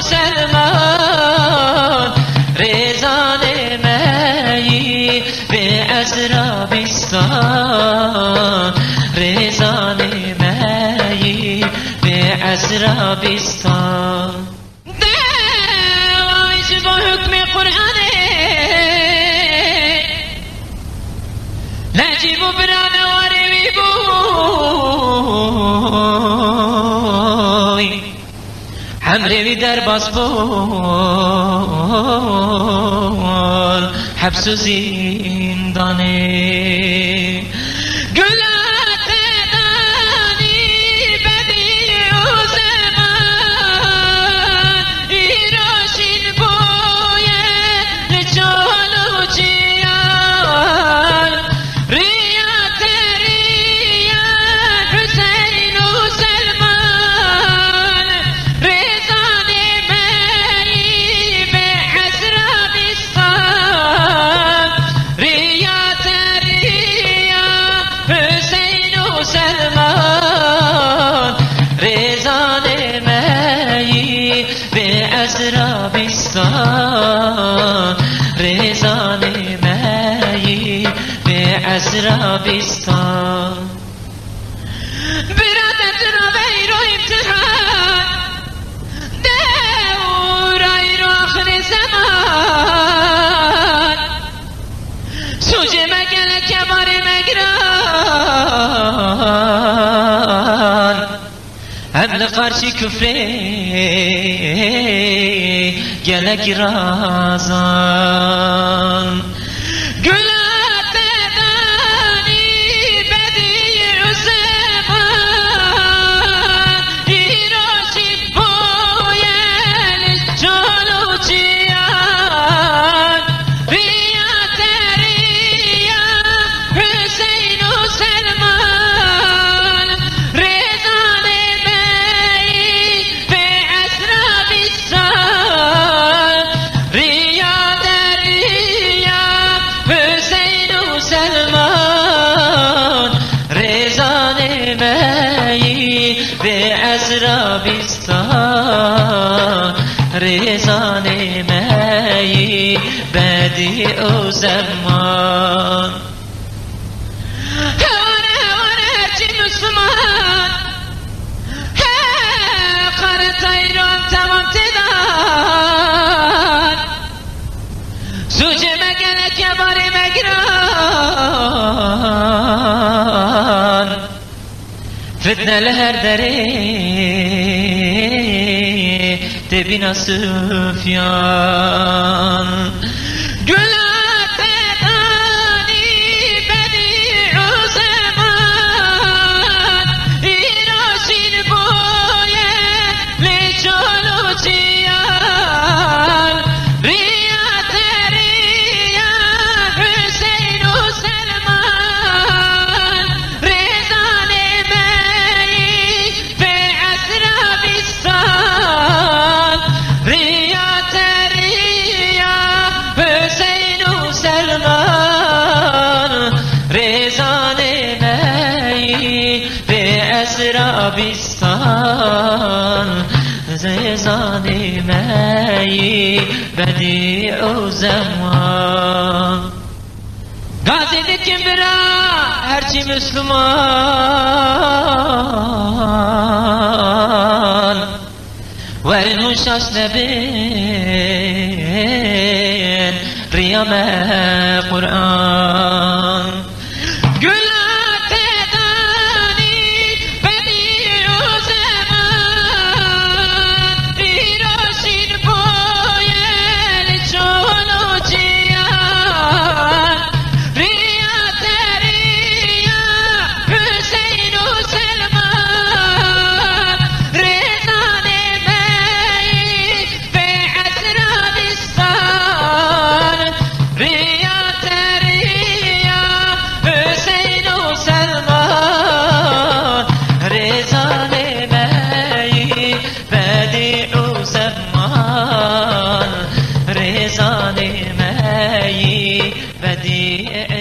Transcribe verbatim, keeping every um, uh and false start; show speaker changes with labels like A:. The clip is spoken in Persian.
A: سلمان رضا نمایی به عزرابستان رضا نمایی به عزرابستان دوایش با حکم قرآنه نجیب و برانه واری بوی حمره در باز بول حبس و زندانه گلات دانی بدی و زمان ایراشین بویه لجان و جیان ریات ریان حسین و سلمان رضا نمایی به عزرابستان ریات ریان حسین و سلمان رضا نمایی به عزرابستان رضا نمایی به عزرابستان برادت را بیر و امتحان دورای رو آخر زمان سوجه مگل کبار مگران حمل قرشی کفره گلک رازان گلات دانی بدی و زمان ایراشید بویلش جلو جیان ریات ریان حسین و سلمان رضا نمایی به عزرابستان ریات ریان حسین و سلمان رضا نمایی به عزرابستان رضا نمایی بدیع و زمان هوانه هوانه هرچی مسلمان قرط ایران تمام تدان سوجه مگل کبار مگران فتنه لهر دره تبینا سفیان گلات دانی بدیع و زمان ایراشین بویه لجلو جیان ریات ریان حسین و سلمان رضا نمایی به عزرابستان ریات ریان حسین و سلمان رضا نمایی به عزرابستان رضا نمایی بدیع و زمان غازی دکن برا هرچی مسلمان ورن شاش نبین ریام قرآن گلات دانی بدیع و زمان ایراشین بویل جلو جیان ریات ریان حسین و سلمان رضا نمایی به عزرابستان ریات ریان حسین و سلمان رضا نمایی بدیع و زمان رضا نمایی بدیع